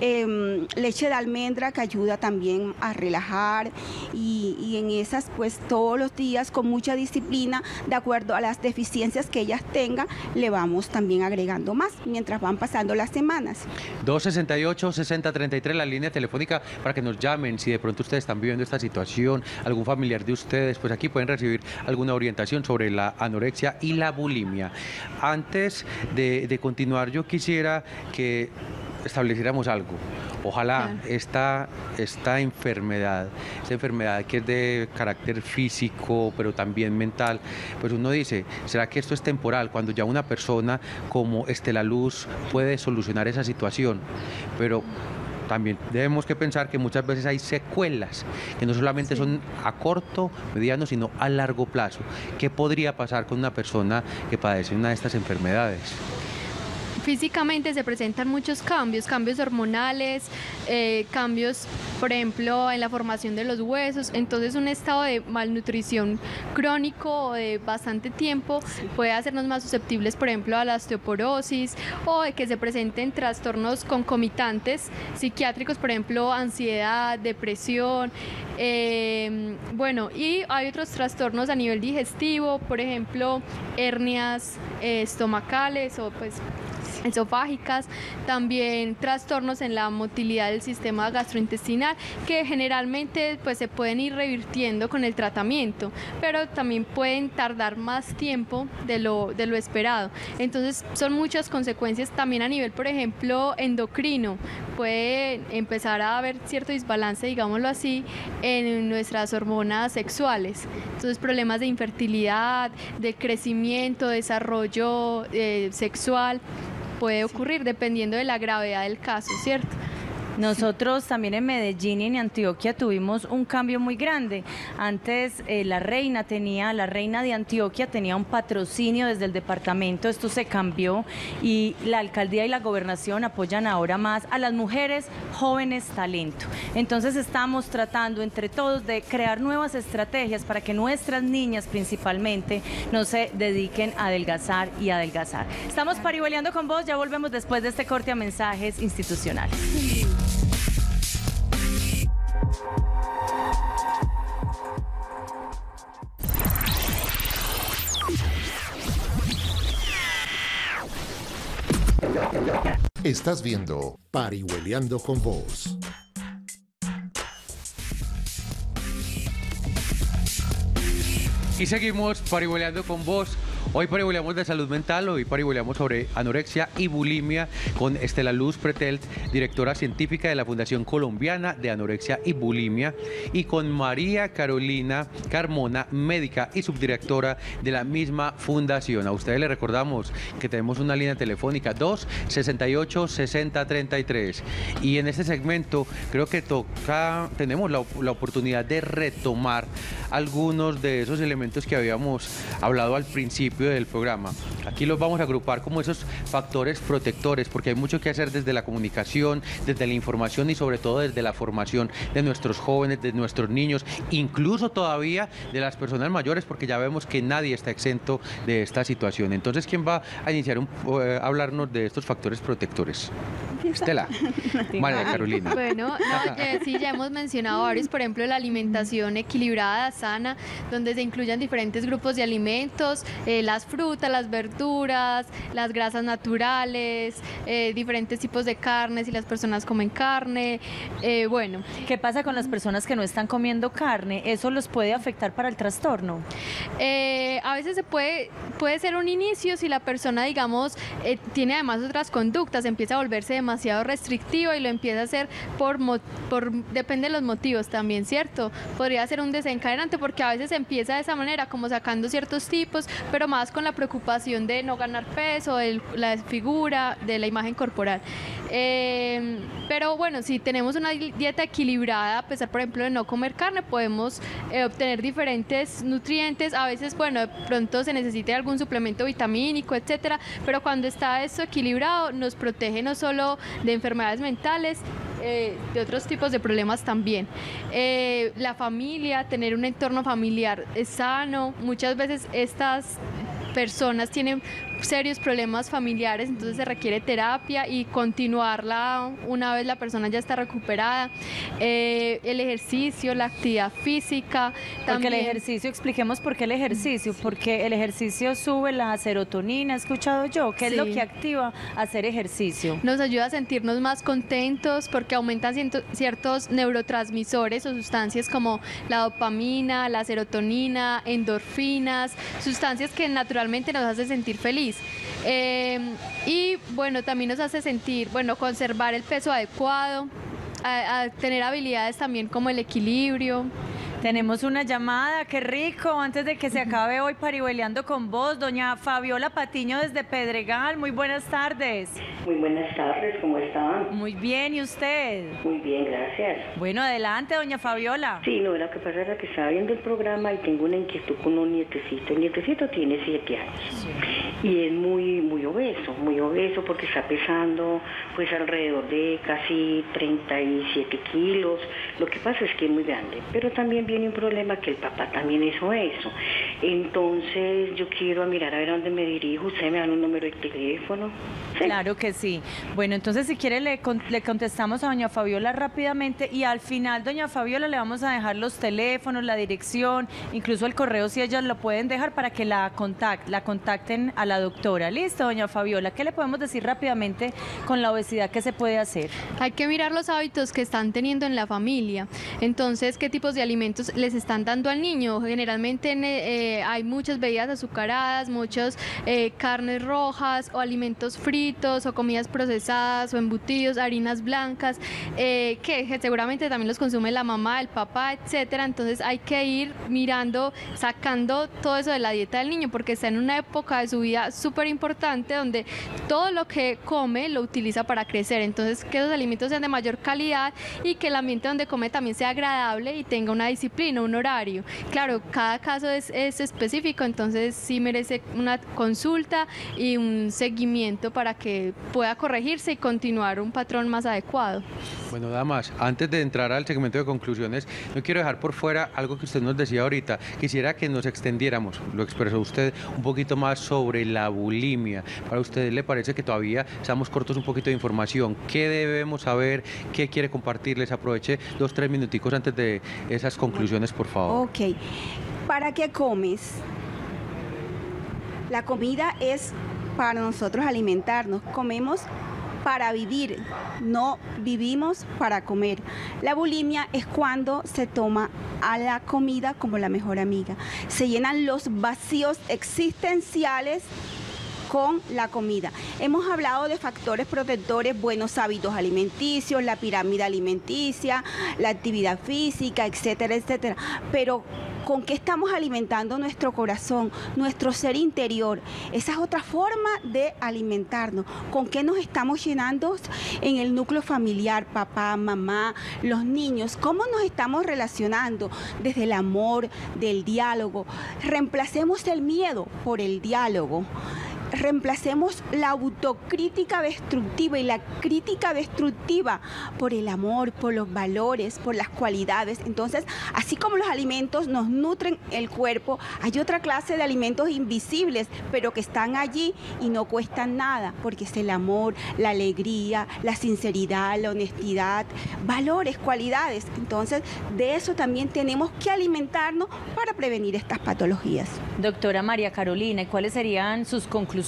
C: eh, leche de almendra, que ayuda también a relajar, y, y en esas pues todos los días con mucha disciplina, de acuerdo a las deficiencias que ellas tengan, le vamos también agregando más mientras van pasando las semanas.
B: dos sesenta y ocho, sesenta treinta y tres, la línea telefónica para que nos llamen si de pronto ustedes están viviendo esta situación, algún familiar de ustedes, pues aquí pueden recibir alguna orientación sobre la anorexia y la bulimia. Antes de, de continuar, yo quisiera que estableciéramos algo. Ojalá
D: Claro.
B: esta, esta enfermedad, esta enfermedad que es de carácter físico, pero también mental, pues uno dice, ¿será que esto es temporal? Cuando ya una persona como Estela Luz puede solucionar esa situación, pero también debemos que pensar que muchas veces hay secuelas que no solamente sí. son a corto, mediano, sino a largo plazo. ¿Qué podría pasar con una persona que padece una de estas enfermedades?
D: físicamente se presentan muchos cambios, cambios hormonales, eh, cambios, por ejemplo, en la formación de los huesos. Entonces un estado de malnutrición crónico o de bastante tiempo puede hacernos más susceptibles, por ejemplo, a la osteoporosis, o de que se presenten trastornos concomitantes psiquiátricos, por ejemplo, ansiedad, depresión. Eh, bueno, y hay otros trastornos a nivel digestivo, por ejemplo, hernias eh, estomacales o pues esofágicas, también trastornos en la motilidad del sistema gastrointestinal, que generalmente pues se pueden ir revirtiendo con el tratamiento, pero también pueden tardar más tiempo de lo, de lo esperado. Entonces son muchas consecuencias también a nivel, por ejemplo, endocrino. Puede empezar a haber cierto desbalance, digámoslo así, en nuestras hormonas sexuales. Entonces problemas de infertilidad, de crecimiento, desarrollo eh, sexual, puede ocurrir dependiendo de la gravedad del caso, ¿cierto?
A: Nosotros también en Medellín y en Antioquia tuvimos un cambio muy grande. Antes eh, la reina tenía, la reina de Antioquia tenía un patrocinio desde el departamento, esto se cambió y la alcaldía y la gobernación apoyan ahora más a las mujeres jóvenes talento. Entonces estamos tratando entre todos de crear nuevas estrategias para que nuestras niñas principalmente no se dediquen a adelgazar y adelgazar. Estamos parihueleando con vos, ya volvemos después de este corte a mensajes institucionales.
E: Estás viendo Parihueliando con Vos.
B: Y seguimos parihueleando con vos. Hoy parihueleamos de salud mental, hoy parihueleamos sobre anorexia y bulimia con Estela Luz Pretelt, directora científica de la Fundación Colombiana de Anorexia y Bulimia, y con María Carolina Carmona, médica y subdirectora de la misma fundación. A ustedes les recordamos que tenemos una línea telefónica dos sesenta y ocho sesenta treinta y tres, y en este segmento creo que toca, tenemos la, la oportunidad de retomar algunos de esos elementos que habíamos hablado al principio del programa. Aquí los vamos a agrupar como esos factores protectores, porque hay mucho que hacer desde la comunicación, desde la información y sobre todo desde la formación de nuestros jóvenes, de nuestros niños, incluso todavía de las personas mayores, porque ya vemos que nadie está exento de esta situación. Entonces, ¿quién va a iniciar un, eh, a hablarnos de estos factores protectores? Estela, María Carolina.
D: Bueno, no, eh, sí, ya hemos mencionado varios, por ejemplo, la alimentación equilibrada, sana, donde se incluyan diferentes grupos de alimentos, eh, las frutas, las verduras, las grasas naturales, eh, diferentes tipos de carnes, si las personas comen carne, eh, bueno.
A: ¿Qué pasa con las personas que no están comiendo carne? ¿Eso los puede afectar para el trastorno?
D: Eh, a veces se puede, puede ser un inicio si la persona, digamos, eh, tiene además otras conductas, empieza a volverse demasiado restrictiva y lo empieza a hacer por, por, depende de los motivos también, ¿cierto? Podría ser un desencadenante porque a veces empieza de esa manera, como sacando ciertos tipos, pero más con la preocupación de no ganar peso, de la figura, de la imagen corporal. Eh, pero bueno, si tenemos una dieta equilibrada, a pesar, por ejemplo, de no comer carne, podemos eh, obtener diferentes nutrientes. A veces, bueno, de pronto se necesita algún suplemento vitamínico, etcétera, pero cuando está esto equilibrado, nos protege no solo de enfermedades mentales, eh, de otros tipos de problemas también. Eh, la familia, tener un entorno familiar sano, muchas veces estas personas tienen serios problemas familiares, entonces se requiere terapia y continuarla una vez la persona ya está recuperada. Eh, el ejercicio, la actividad física.
A: Porque
D: también.
A: el ejercicio, expliquemos por qué el ejercicio, porque el ejercicio sube la serotonina, he escuchado yo, ¿qué
D: Sí.
A: es lo que activa hacer ejercicio?
D: Nos ayuda a sentirnos más contentos porque aumentan ciento- ciertos neurotransmisores o sustancias como la dopamina, la serotonina, endorfinas, sustancias que naturalmente nos hacen sentir feliz. Eh, y bueno, también nos hace sentir, bueno, conservar el peso adecuado, a, a tener habilidades también como el equilibrio.
A: Tenemos una llamada, qué rico, antes de que se acabe hoy Parihueliando con Vos, doña Fabiola Patiño desde Pedregal, muy buenas tardes.
F: Muy buenas tardes, ¿cómo están?
A: Muy bien, ¿y usted?
F: Muy bien, gracias.
A: Bueno, adelante, doña Fabiola.
F: Sí, no, lo que pasa era que estaba viendo el programa y tengo una inquietud con un nietecito. El nietecito tiene siete años sí. y es muy, muy obeso, muy obeso porque está pesando pues alrededor de casi treinta y siete kilos. Lo que pasa es que es muy grande, pero también viene un problema que el papá también es obeso. Entonces yo quiero mirar a ver a dónde me dirijo. ¿Ustedes me dan un número de teléfono? ¿Sí?
A: Claro que sí. Bueno, entonces si quiere le, le contestamos a doña Fabiola rápidamente y al final, doña Fabiola, le vamos a dejar los teléfonos, la dirección, incluso el correo si ellas lo pueden dejar para que la, contact, la contacten a la doctora. Listo, doña Fabiola, ¿qué le podemos decir rápidamente con la obesidad que se puede hacer?
D: Hay que mirar los hábitos que están teniendo en la familia. Entonces, ¿qué tipos de alimentos les están dando al niño? Generalmente eh, hay muchas bebidas azucaradas, muchas eh, carnes rojas o alimentos fritos o comidas procesadas o embutidos, harinas blancas, eh, que seguramente también los consume la mamá, el papá, etcétera. Entonces hay que ir mirando, sacando todo eso de la dieta del niño porque está en una época de su vida súper importante donde todo lo que come lo utiliza para crecer. Entonces que esos alimentos sean de mayor calidad y que el ambiente donde come también sea agradable y tenga una disciplina, un horario. Claro, cada caso es, es específico, entonces sí merece una consulta y un seguimiento para que pueda corregirse y continuar un patrón más adecuado.
B: Bueno, damas, antes de entrar al segmento de conclusiones, no quiero dejar por fuera algo que usted nos decía ahorita. Quisiera que nos extendiéramos, lo expresó usted, un poquito más sobre la bulimia. ¿Para usted le parece que todavía estamos cortos un poquito de información? ¿Qué debemos saber? ¿Qué quiere compartirles? Aproveche dos, tres minuticos antes de esas conclusiones, por favor.
C: Ok. ¿Para qué comes? La comida es para nosotros alimentarnos. Comemos para vivir, no vivimos para comer. La bulimia es cuando se toma a la comida como la mejor amiga. Se llenan los vacíos existenciales con la comida. Hemos hablado de factores protectores, buenos hábitos alimenticios, la pirámide alimenticia, la actividad física, etcétera, etcétera. Pero ¿con qué estamos alimentando nuestro corazón, nuestro ser interior? Esa es otra forma de alimentarnos. ¿Con qué nos estamos llenando en el núcleo familiar, papá, mamá, los niños? ¿Cómo nos estamos relacionando? Desde el amor, del diálogo. Reemplacemos el miedo por el diálogo. Reemplacemos la autocrítica destructiva y la crítica destructiva por el amor, por los valores, por las cualidades. Entonces, así como los alimentos nos nutren el cuerpo, hay otra clase de alimentos invisibles, pero que están allí y no cuestan nada, porque es el amor, la alegría, la sinceridad, la honestidad, valores, cualidades. Entonces, de eso también tenemos que alimentarnos para prevenir estas patologías.
A: Doctora María Carolina, ¿y cuáles serían sus conclusiones?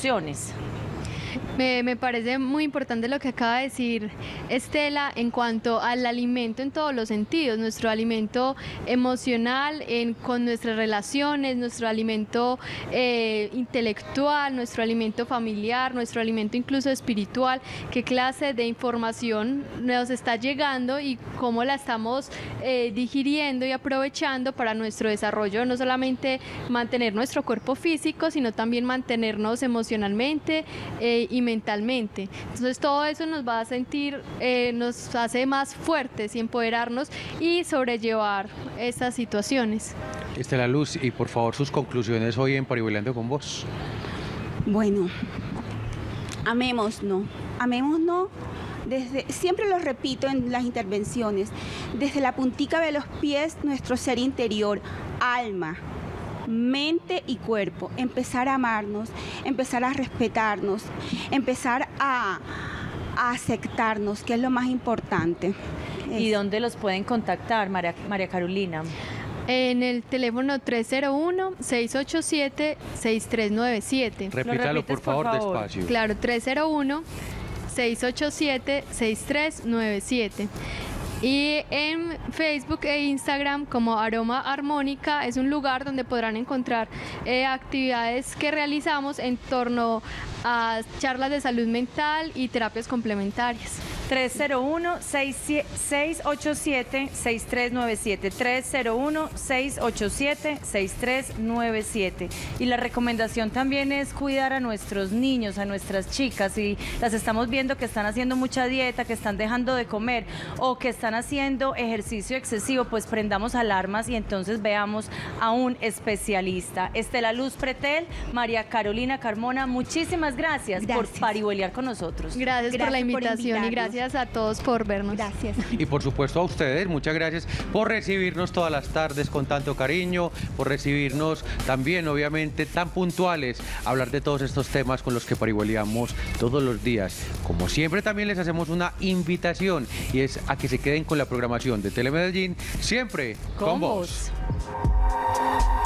D: Me, me parece muy importante lo que acaba de decir Estela en cuanto al alimento en todos los sentidos, nuestro alimento emocional en, con nuestras relaciones, nuestro alimento eh, intelectual, nuestro alimento familiar, nuestro alimento incluso espiritual, qué clase de información nos está llegando y cómo la estamos eh, digiriendo y aprovechando para nuestro desarrollo, no solamente mantener nuestro cuerpo físico, sino también mantenernos emocionalmente eh, y mentalmente. Entonces todo eso nos va a sentir, eh, nos hace más fuertes y empoderarnos y sobrellevar estas situaciones.
B: Estela Luz, y por favor sus conclusiones hoy en Parihueliando con Vos.
C: Bueno, amémonos, amémonos. Desde, siempre lo repito en las intervenciones, desde la puntica de los pies, nuestro ser interior, alma, mente y cuerpo, empezar a amarnos, empezar a respetarnos, empezar a, a aceptarnos, que es lo más importante.
A: ¿Y dónde los pueden contactar, María, María Carolina?
D: En el teléfono tres cero uno, seis ocho siete, seis tres nueve siete.
B: Repítalo, por favor, por favor, despacio.
D: Claro, tres cero uno, seis ocho siete, seis tres nueve siete. Y en Facebook e Instagram como Aroma Armónica es un lugar donde podrán encontrar eh, actividades que realizamos en torno a charlas de salud mental y terapias complementarias.
A: tres cero uno, seis ocho siete, seis tres nueve siete, tres cero uno, seis ocho siete, seis tres nueve siete. Y la recomendación también es cuidar a nuestros niños, a nuestras chicas, y las estamos viendo que están haciendo mucha dieta, que están dejando de comer o que están haciendo ejercicio excesivo, pues prendamos alarmas y entonces veamos a un especialista. Estela Luz Pretel, María Carolina Carmona, muchísimas gracias,
C: Gracias.
A: por parihuelear con nosotros.
D: Gracias,
C: Gracias
D: por la
C: por
D: invitación y
C: invitarnos.
D: gracias a todos por vernos.
C: Gracias.
B: Y por supuesto a ustedes, muchas gracias por recibirnos todas las tardes con tanto cariño, por recibirnos también, obviamente, tan puntuales, hablar de todos estos temas con los que parihueleamos todos los días. Como siempre, también les hacemos una invitación y es a que se queden con la programación de Telemedellín, siempre con,
A: Con
B: vos.
A: vos.